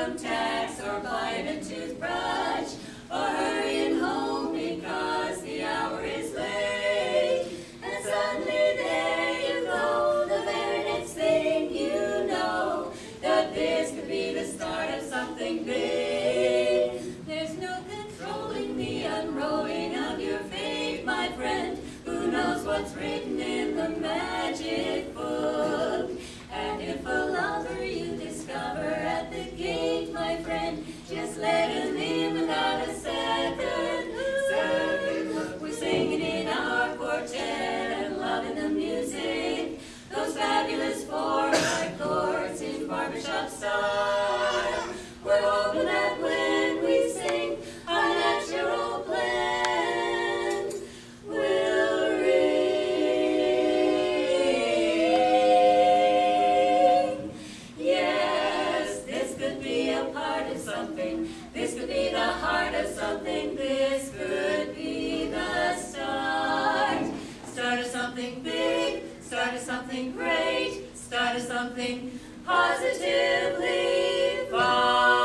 income tax or buying a toothbrush or hurrying home because the hour is late. And suddenly there you go, the very next thing you know, that this could be the start of something big. There's no controlling the unrolling of your fate, my friend. Who knows what's written in the magic book? And if a lover you discover at the gate, my friend, just let him in without a second look. We're singing in our quartet and loving the music, those fabulous 4/5 chords in barbershop style. We're hoping that when we sing, our natural blend will ring. Yes, this could be a part of something. This could be the heart of something. This could be the start. Start of something big. Start of something great. Start of something positively fine.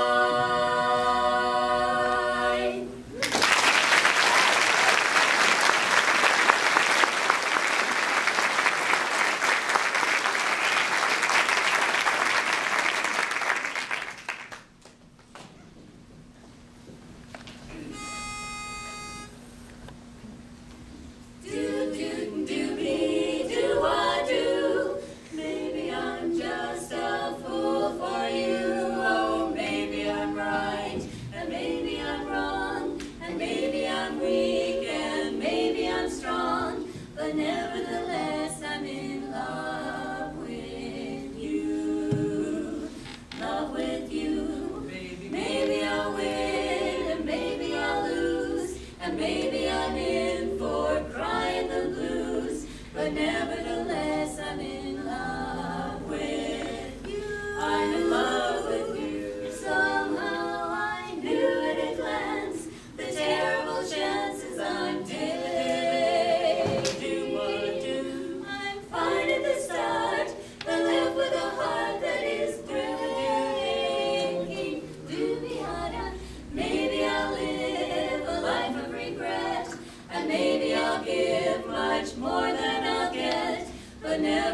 Do-do-do-be-do-I-do. Maybe I'm just a fool for you. Oh, maybe I'm right, and maybe I'm wrong, and maybe I'm weak, and maybe I'm strong, but nevertheless I'm in love with you. Love with you. Maybe I'll win, and maybe I'll lose, and maybe I'm in for crying the blues, but nevertheless I'm in love with you. I'm in love with you. Somehow I knew at a glance the terrible chances I'm taking. I'm fine at the start, but left with a heart that is breaking. Do-be-ha-da. Maybe I'll live a life of regret, and maybe I'll give much more than I'll get, but never